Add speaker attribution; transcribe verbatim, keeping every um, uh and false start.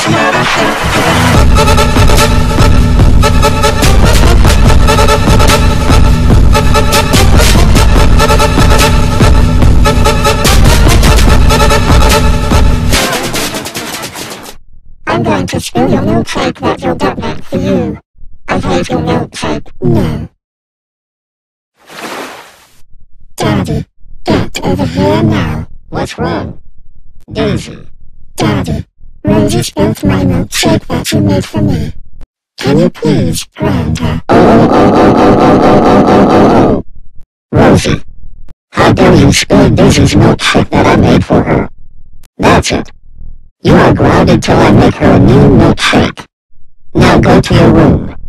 Speaker 1: It's not a shake. I'm going to spill your milkshake that you'll get back for you. I hate your milkshake. No. Daddy, get over here now.
Speaker 2: What's wrong? Daisy.
Speaker 1: Daddy, Rosie spilled my milkshake that you made for me. Can you please ground her?
Speaker 2: Oh, oh, oh, oh, oh, oh, oh, oh, oh, oh. Rosie, how dare you spill Daisy's milkshake that I made for her? That's it. You are grounded till I make her a new milkshake. Now go to your room.